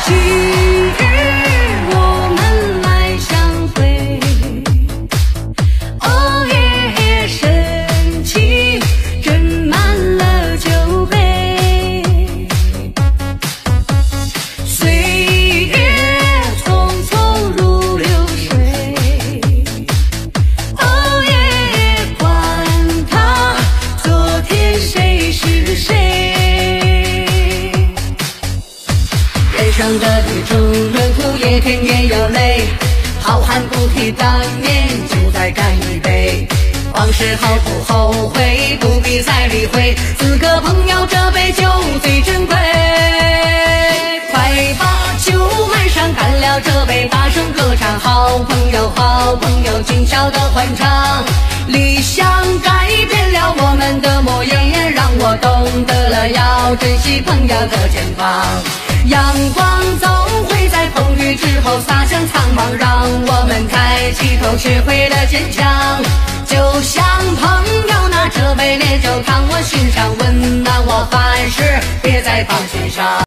今日我们来相会，哦耶，深情斟满了酒杯，岁月匆匆如流水，哦耶，管他昨天谁是谁。人生的旅途，路途也甜也有泪，好汉不提当年，就再干一杯。往事后不后悔，不必再理会，四个朋友这杯酒最珍贵。快把酒满上，干了这杯，大声歌唱，好朋友好朋友，今宵的欢唱。理想改变了我们的模样，也让我懂得了要珍惜朋友的肩膀。阳光总会在风雨之后洒向苍茫，让我们抬起头，学会了坚强。就像朋友拿这杯烈酒，看我心上，温暖我凡事别再放心上。